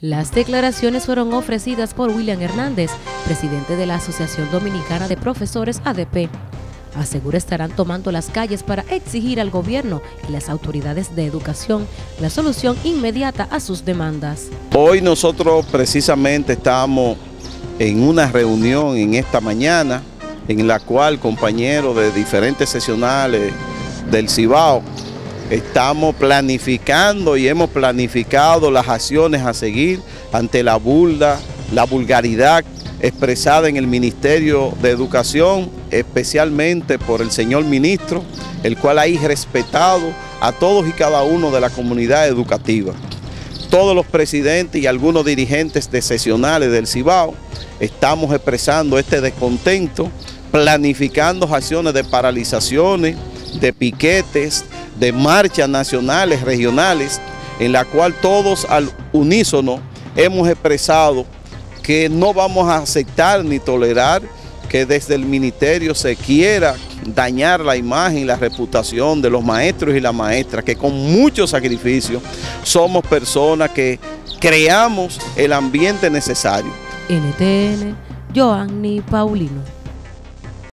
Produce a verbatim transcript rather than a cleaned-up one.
Las declaraciones fueron ofrecidas por William Hernández, presidente de la Asociación Dominicana de Profesores A D P. Asegura estarán tomando las calles para exigir al gobierno y las autoridades de educación la solución inmediata a sus demandas. Hoy nosotros precisamente estamos en una reunión en esta mañana en la cual compañeros de diferentes sesionales del Cibao estamos planificando y hemos planificado las acciones a seguir ante la burla, la vulgaridad expresada en el Ministerio de Educación, especialmente por el señor ministro, el cual ha irrespetado a todos y cada uno de la comunidad educativa. Todos los presidentes y algunos dirigentes de sesionales del Cibao estamos expresando este descontento, planificando acciones de paralizaciones, de piquetes, de marchas nacionales, regionales, en la cual todos al unísono hemos expresado que no vamos a aceptar ni tolerar que desde el ministerio se quiera dañar la imagen y la reputación de los maestros y las maestras, que con mucho sacrificio somos personas que creamos el ambiente necesario. N T N, Joanny Paulino.